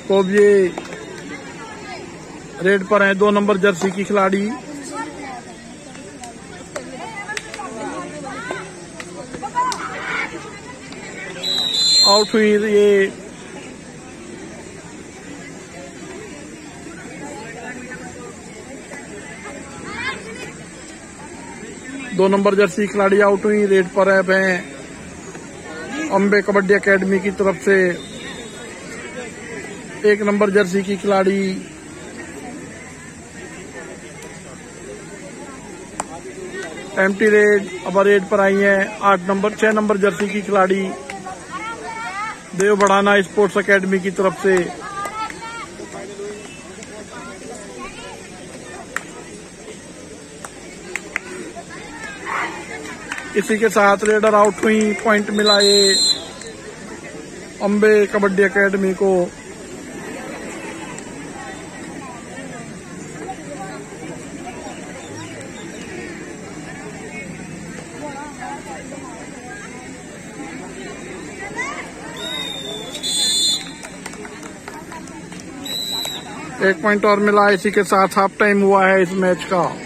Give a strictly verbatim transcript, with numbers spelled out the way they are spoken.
तो अब ये रेड पर है दो नंबर जर्सी की खिलाड़ी। आउट हुई ये दो नंबर जर्सी खिलाड़ी आउट हुई। रेड पर है अम्बे कबड्डी एकेडमी की तरफ से एक नंबर जर्सी की खिलाड़ी। एम्प्टी रेड अब रेड पर आई है आठ नंबर छह नंबर जर्सी की खिलाड़ी देव बढ़ाना स्पोर्ट्स एकेडमी की तरफ से। इसी के साथ रेडर आउट हुई। पॉइंट मिला ये अम्बे कबड्डी एकेडमी को। एक पॉइंट और मिला। इसी के साथ हाफ टाइम हुआ है इस मैच का।